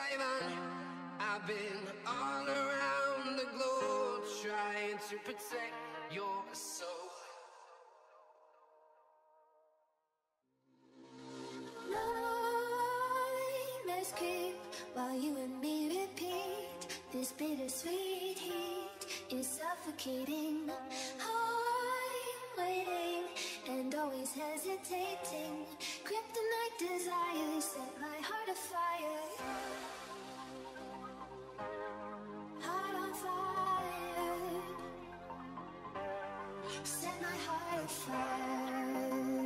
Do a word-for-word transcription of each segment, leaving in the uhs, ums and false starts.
surviving. I've been all around the globe trying to protect your soul. Nightmares creep while you and me repeat. This bittersweet heat is suffocating. I'm waiting and always hesitating. Kryptonite desires set my heart afire. Heart on fire. Set my heart afire.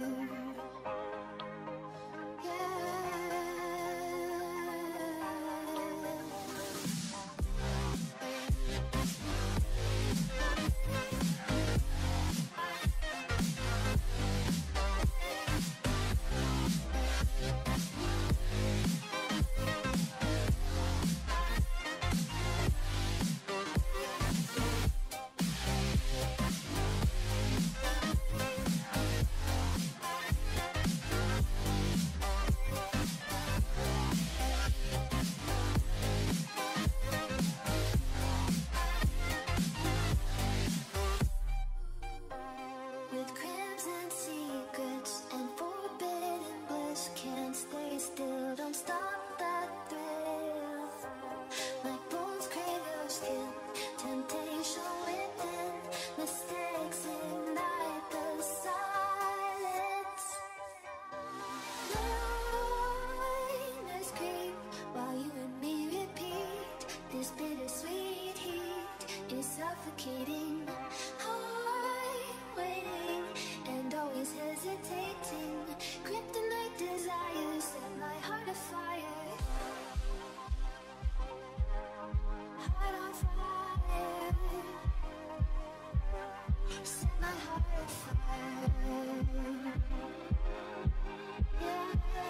Suffocating, I'm waiting and always hesitating. Kryptonite desires set my heart afire. Heart on fire. Set my heart afire. Yeah.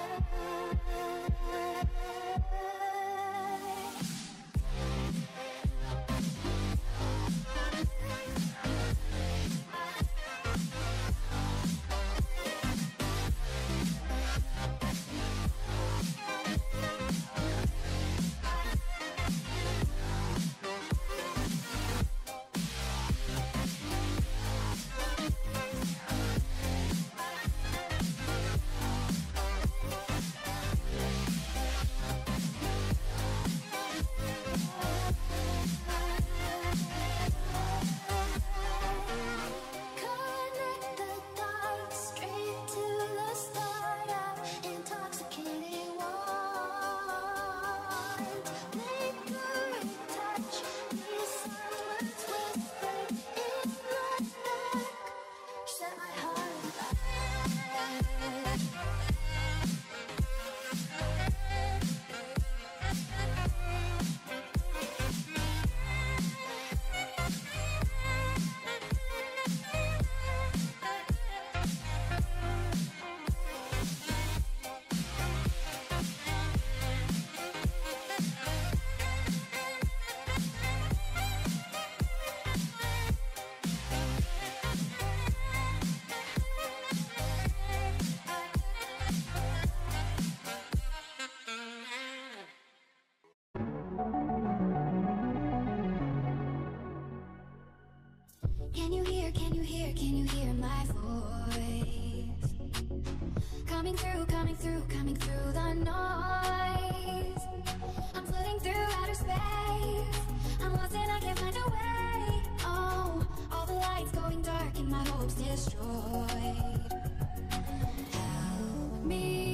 Can you hear, can you hear, can you hear my voice? Coming through, coming through, coming through the noise. I'm floating through outer space. I'm lost and I can't find a way. Oh, all the lights going dark and my hopes destroyed. Help me.